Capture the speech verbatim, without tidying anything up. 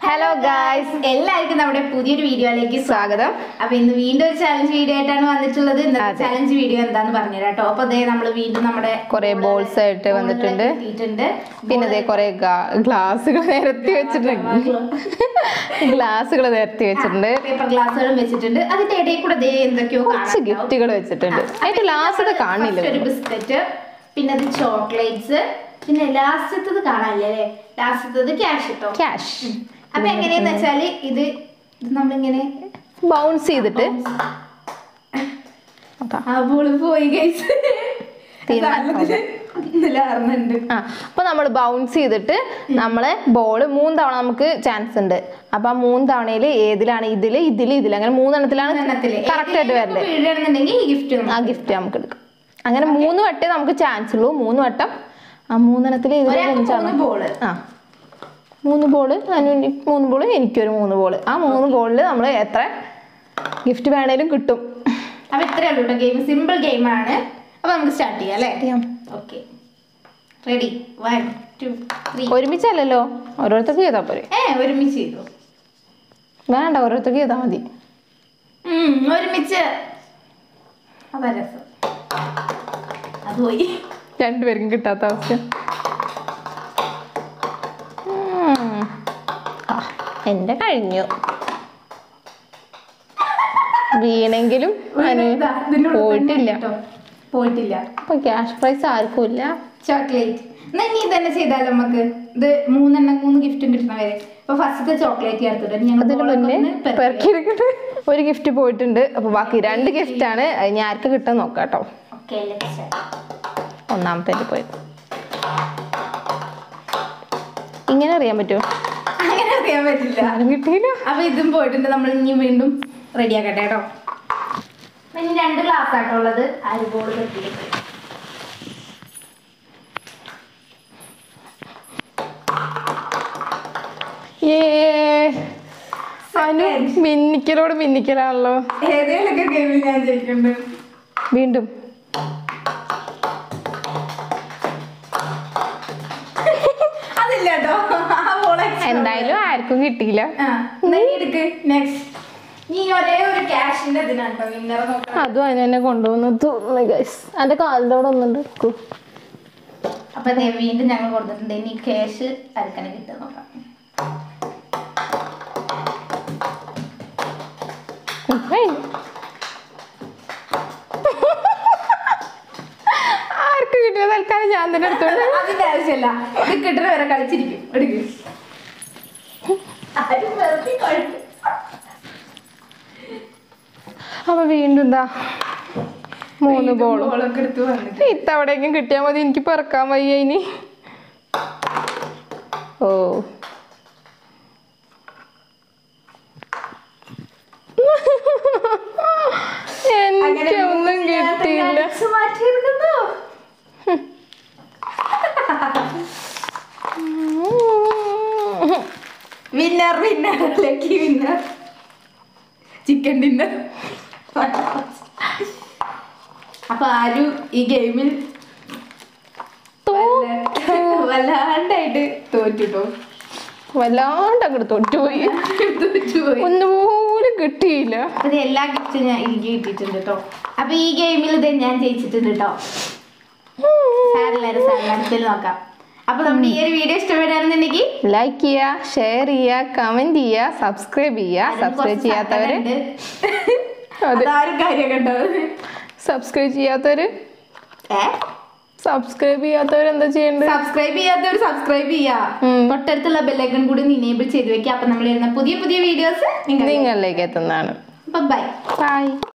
Hello guys, എല്ലാവർക്കും നമ്മുടെ പുതിയൊരു വീഡിയോയിലേക്ക് സ്വാഗതം. അപ്പോൾ ഇന്ന് വീണ്ടും ഒരു ചാലഞ്ച് വീഡിയോ ആയിട്ടാണ് വന്നിട്ടുള്ളത്. ഇന്നത്തെ ചാലഞ്ച് വീഡിയോ എന്താന്ന് പറഞ്ഞു തരാം ട്ടോ. അപ്പോൾ ദേ നമ്മൾ വീണ്ടും നമ്മുടെ കുറേ ബോൾസ് ആയിട്ട് വന്നിട്ടുണ്ട്. പിന്നെ ദേ കുറേ ഗ്ലാസുകൾ നിരത്തി വെച്ചിട്ടുണ്ട്. ഗ്ലാസുകൾ നിരത്തി വെച്ചിട്ടുണ്ട്. പേപ്പർ ഗ്ലാസുകളും വെച്ചിട്ടുണ്ട്. അതിന്റെ ഇടയിൽ കൂടെ ദേ എന്തൊക്കെയോ കുറച്ച് ഗിഫ്റ്റുകൾ വെച്ചിട്ടുണ്ട്. അതിന്റെ ലാസ്റ്റ് കാണില്ല. ഒരു ബിസ്ക്കറ്റ്, പിന്നെ അത് ചോക്ലേറ്റ്സ്, പിന്നെ ലാസ്റ്റത്തത് കാണാല്ലേ അല്ലേ? ലാസ്റ്റത്തത് ക്യാഷ് ഇട്ടോ. ക്യാഷ്. അപ്പൊ എങ്ങനെയാന്ന് വെച്ചാല് ഇത് നമ്മളിങ്ങനെ ബൗൺസ് ചെയ്തിട്ട് പോയി അപ്പൊ നമ്മൾ ബൗൺസ് ചെയ്തിട്ട് നമ്മളെ ബോള് മൂന്ന് തവണ നമുക്ക് ചാൻസ് ഉണ്ട്. അപ്പൊ ആ മൂന്ന് തവണയില് ഏതിലാണ് ഇതില് ഇതില് ഇതില് അങ്ങനെ മൂന്നെണ്ണത്തിലാണ് കറക്റ്റ് ആയിട്ട് വരേണ്ടത്. ആ ഗിഫ്റ്റ് നമുക്ക് എടുക്കാം. അങ്ങനെ മൂന്ന് വട്ടേ നമുക്ക് ചാൻസ് ഉള്ളൂ. മൂന്ന് വട്ടം ആ മൂന്നെണ്ണത്തില് ആ മൂന്ന് ബോള് അനു മൂന്ന് ബോള് എനിക്കൊരു മൂന്ന് ബോള്. ആ മൂന്ന് ബോളിൽ നമ്മൾ എത്ര ഗിഫ്റ്റ് വേണേലും കിട്ടും. അപ്പൊ ഇത്രയേ ഉള്ളൂ ഗെയിം. സിമ്പിൾ ഗെയിമാണ്. അപ്പൊ നമുക്ക് സ്റ്റാർട്ട് ചെയ്യാം അല്ലേ? Okay, ready? One two three. ഒരുമിച്ചല്ലല്ലോ, ഓരോരുത്തർക്ക് ചെയ്താൽ പോരെ? ഏ ഒരുമിച്ച് ചെയ്തു. വേണ്ട, ഓരോരുത്തർക്ക് ചെയ്താൽ മതി. ഒരുമിച്ച് അതാ രസം. അത് പോയി രണ്ടുപേർക്കും കിട്ടാത്ത അവസ്ഥ. എന്റെ കഴിഞ്ഞു. വീണെങ്കിലും പോയിട്ടില്ല പോയിട്ടില്ല അപ്പൊ ക്യാഷ് പ്രൈസ് ആർക്കും ഇല്ല. ചോക്ലേറ്റ് നീ തന്നെ ചെയ്താലോ നമുക്ക്. ഇത് മൂന്നെണ്ണം മൂന്ന് ഗിഫ്റ്റും കിട്ടണവരെ. അപ്പൊ ഫസ്റ്റത്തെ ചോക്ലേറ്റ് ചേർത്തിട്ട് ഒരു ഗിഫ്റ്റ് പോയിട്ടുണ്ട്. അപ്പൊ ബാക്കി രണ്ട് ഗിഫ്റ്റ് ആണ്. ഞാൻ ആർക്ക് കിട്ടാൻ നോക്കാം കേട്ടോ. ഒന്നാമത്തെ പോയി. ഇങ്ങനെ അറിയാൻ പറ്റുമോ? അങ്ങനെ അറിയാൻ പറ്റില്ല. കിട്ടിയില്ല. അപ്പൊ ഇതും പോയിട്ടുണ്ട്. നമ്മൾ ഇനി വീണ്ടും റെഡി ആക്കട്ടെ കേട്ടോ. ഇനി രണ്ട് ഗ്ലാസ് ആട്ടോ ഉള്ളത്. അരി ബോൾ കെട്ടിയിട്ട് മിന്നിക്കലോട് മിന്നിക്കലാണല്ലോ. ഏതേലൊക്കെ ഗെയിമിൽ ഞാൻ ജയിക്കുന്നുണ്ട്. വീണ്ടും എന്തായാലും ആർക്കും കിട്ടിയില്ല. അതും അതിന് തന്നെ കൊണ്ടുപോകുന്നത് തോന്നുന്നു ഗൈസ്. അതിന്റെ കാലിന്റെ അവിടെ ഒന്നുണ്ട്. അപ്പൊ വീണ്ടും ഞങ്ങൾ കൊടുത്തിട്ടുണ്ട്. ഇനി ക്യാഷ് ആർക്കാണ് കിട്ടുക നോക്കാം. ആർക്ക് കിട്ടിയ തൽക്കാലം ഞാൻ തന്നെ എടുത്തോണ്ട്. അതിന്റെ ആവശ്യമല്ല, ഇത് കിട്ടുന്ന വരെ കളിച്ചിരിക്കും. എടുക്കും. അപ്പൊ വീണ്ടും എന്താ മൂന്ന് ബോളൊക്കെ എടുത്ത് വന്നിട്ട് ഇത്തവണയെങ്കിലും കിട്ടിയാൽ മതി. എനിക്ക് പറക്കാൻ വയ്യ ഇനി. ഓ എനിക്കൊന്നും കിട്ടിയില്ല. Winner winner lucky winner chicken dinner. അപ്പൊ ആരും ഈ ഗെയിമിൽ വല്ലാണ്ടായിട്ട് തോറ്റിട്ടോ. വല്ലാണ്ട് അങ്ങോട്ട് തോറ്റുപോയി. തോറ്റുപോയി ഒന്നുപോലും കിട്ടിയില്ല. അത് എല്ലാ ഗിഫ്റ്റും ഞാൻ എനിക്ക് കിട്ടിയിട്ടുണ്ട് കേട്ടോ. അപ്പൊ ഈ ഗെയിമിൽ ഇത് ഞാൻ ജയിച്ചിട്ടുണ്ട് കേട്ടോ. സാറില്ലാരും സാറില്ല അടുത്തിൽ നോക്കാം. അപ്പൊ നമ്മുടെ ഈ ഒരു വീഡിയോ ഇഷ്ടപ്പെടാണെന്നുണ്ടെങ്കിൽ ലൈക്ക് ചെയ്യുക, ഷെയർ ചെയ്യുക, കമന്റ് ചെയ്യുക, സബ്സ്ക്രൈബ് ചെയ്യുക. സബ്സ്ക്രൈബ് ചെയ്യാത്തവര് സബ്സ്ക്രൈബ് ചെയ്യാത്തവര് സബ്സ്ക്രൈബ് ചെയ്യാത്തവർ എന്താ ചെയ്യേണ്ടത്? സബ്സ്ക്രൈബ് ചെയ്യാത്തവർ സബ്സ്ക്രൈബ് ചെയ്യുക. തൊട്ടടുത്തുള്ള ബെല്ലൈക്കൺ കൂടി ഇനേബിൾ ചെയ്ത് വെക്കുക. അപ്പൊ നമ്മൾ വരുന്ന പുതിയ പുതിയ വീഡിയോസ് നിങ്ങളിലേക്ക് എത്തുന്നതാണ്. Bye by.